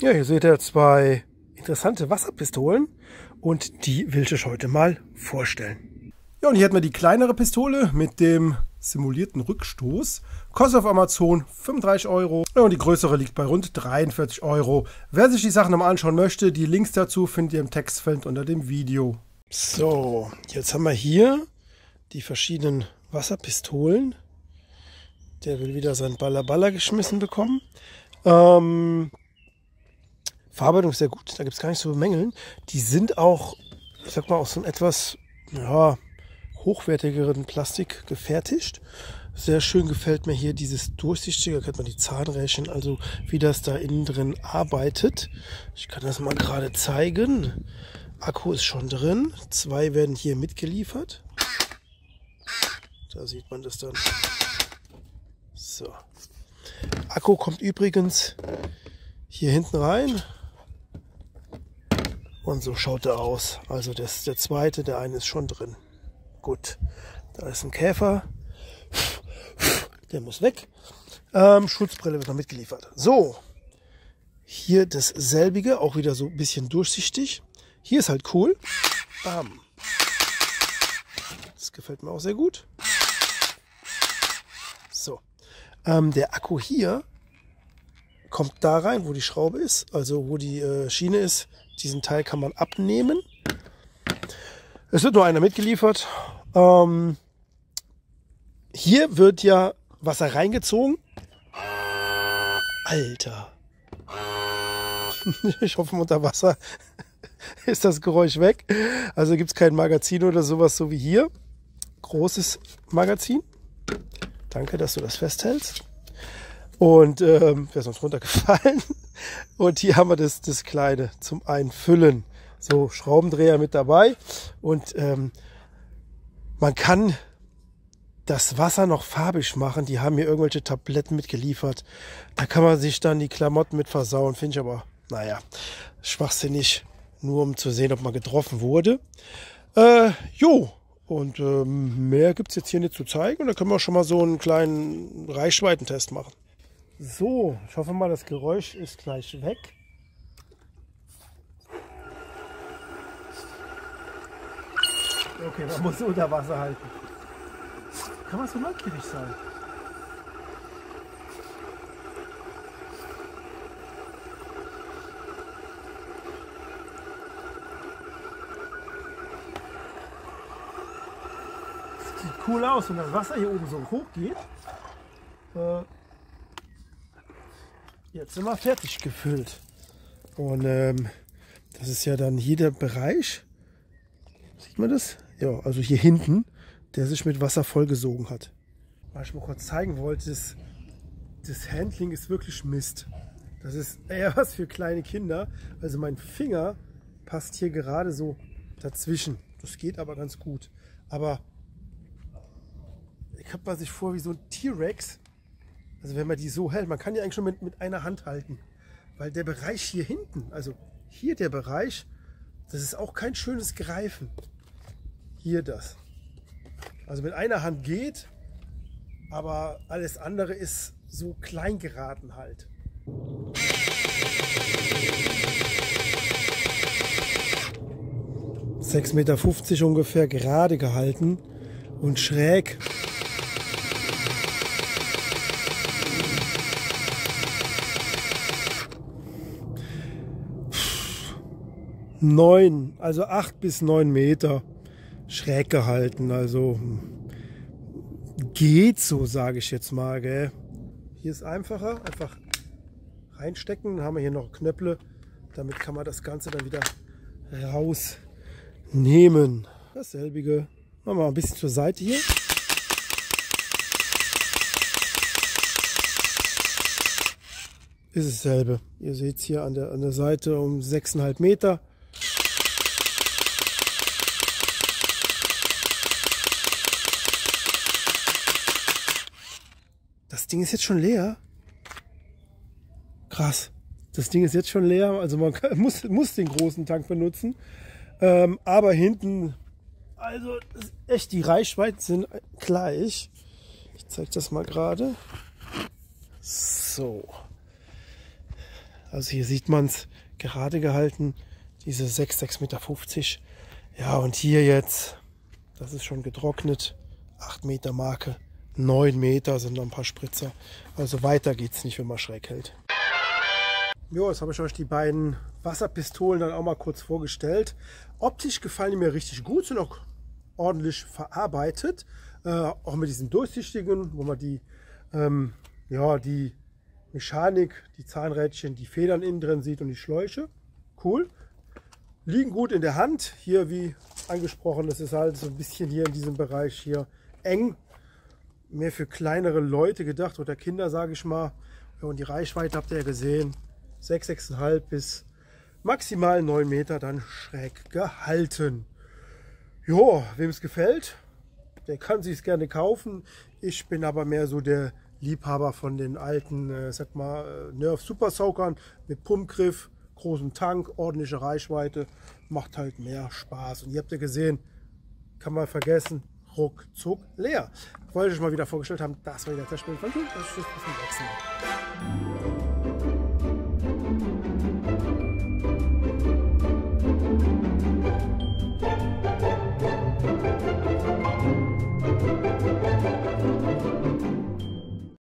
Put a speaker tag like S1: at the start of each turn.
S1: Ja, hier seht ihr zwei interessante Wasserpistolen und die will ich euch heute mal vorstellen. Ja, und hier hätten wir die kleinere Pistole mit dem simulierten Rückstoß. Kostet auf Amazon 35 €. Ja, und die größere liegt bei rund 43 €. Wer sich die Sachen nochmal anschauen möchte, die Links dazu findet ihr im Textfeld unter dem Video. So, jetzt haben wir hier die verschiedenen Wasserpistolen. Der will wieder seinen Baller geschmissen bekommen. Verarbeitung ist sehr gut, da gibt es gar nicht so bemängeln. Die sind auch, ich sag mal, aus so einem etwas hochwertigeren Plastik gefertigt. Sehr schön gefällt mir hier dieses durchsichtige, da kennt man die Zahnrädchen, also wie das da innen drin arbeitet. Ich kann das mal gerade zeigen. Akku ist schon drin, 2 werden hier mitgeliefert. Da sieht man das dann. So. Akku kommt übrigens hier hinten rein. Und so schaut er aus. Also das ist der zweite, der eine ist schon drin. Gut, da ist ein Käfer. Der muss weg. Schutzbrille wird noch mitgeliefert. So, hier dasselbige, auch wieder so ein bisschen durchsichtig. Hier ist halt cool. Bam. Das gefällt mir auch sehr gut. So, der Akku hier kommt da rein, wo die Schraube ist, also wo die Schiene ist. Diesen Teil kann man abnehmen. Es wird nur einer mitgeliefert. Hier wird ja Wasser reingezogen. Alter. Ich hoffe, unter Wasser ist das Geräusch weg. Also gibt es kein Magazin oder sowas, so wie hier. Großes Magazin. Danke, dass du das festhältst. Und wäre sonst runtergefallen. Und hier haben wir das Kleine zum Einfüllen. So, Schraubendreher mit dabei. Und man kann das Wasser noch farbig machen. Die haben hier irgendwelche Tabletten mitgeliefert. Da kann man sich dann die Klamotten mit versauen. Finde ich aber, naja, schwachsinnig. Nur um zu sehen, ob man getroffen wurde. Und mehr gibt es jetzt hier nicht zu zeigen. Und da können wir schon mal so einen kleinen Reichweitentest machen. So, ich hoffe mal, das Geräusch ist gleich weg. Okay, man muss unter Wasser halten. Kann man so neugierig sein? Das sieht cool aus, wenn das Wasser hier oben so hoch geht. Jetzt sind wir fertig gefüllt. Und das ist ja dann hier der Bereich. Sieht man das? Ja, also hier hinten, der sich mit Wasser vollgesogen hat. Was ich mal kurz zeigen wollte, das Handling ist wirklich Mist. Das ist eher was für kleine Kinder. Also mein Finger passt hier gerade so dazwischen. Das geht aber ganz gut. Aber ich habe mal sich vor wie so ein T-Rex. Also wenn man die so hält, man kann die eigentlich schon mit einer Hand halten. Weil der Bereich hier hinten, also hier der Bereich, das ist auch kein schönes Greifen. Hier das. Also mit einer Hand geht, aber alles andere ist so klein geraten halt. €6,50 Meter ungefähr gerade gehalten und schräg. 9, also 8 bis 9 Meter schräg gehalten, also geht so, sage ich jetzt mal, gell. Hier ist einfacher, einfach reinstecken, dann haben wir hier noch Knöpfe, damit kann man das Ganze dann wieder rausnehmen. Dasselbige, machen wir mal ein bisschen zur Seite hier. Ist dasselbe. Ihr seht es hier an der Seite um 6,5 Meter. Das Ding ist jetzt schon leer. Krass. Das Ding ist jetzt schon leer. Also man muss den großen Tank benutzen. Aber hinten, also echt, die Reichweiten sind gleich. Ich zeige das mal gerade. So. Also hier sieht man es gerade gehalten, diese 6,50 Meter. Ja, und hier jetzt, das ist schon getrocknet, 8 Meter Marke, 9 Meter sind noch ein paar Spritzer. Also weiter geht's nicht, wenn man schräg hält. Jo, jetzt habe ich euch die beiden Wasserpistolen dann auch mal kurz vorgestellt. Optisch gefallen die mir richtig gut, sind auch ordentlich verarbeitet. Auch mit diesem durchsichtigen, wo man die, die Mechanik, die Zahnrädchen, die Federn innen drin sieht und die Schläuche. Cool. Liegen gut in der Hand. Hier, wie angesprochen, das ist halt so ein bisschen hier in diesem Bereich hier eng. Mehr für kleinere Leute gedacht oder Kinder, sage ich mal. Ja, und die Reichweite habt ihr ja gesehen. 6, 6,5 bis maximal 9 Meter dann schräg gehalten. Jo, wem es gefällt, der kann sich es gerne kaufen. Ich bin aber mehr so der Liebhaber von den alten, Nerf Super Soakern mit Pumpgriff, großem Tank, ordentliche Reichweite. Macht halt mehr Spaß. Und ihr habt ja gesehen, kann man vergessen, ruckzuck leer. Wollte ich mal wieder vorgestellt haben, das war wieder der Testspiel von Tschüss, bis zum nächsten Mal.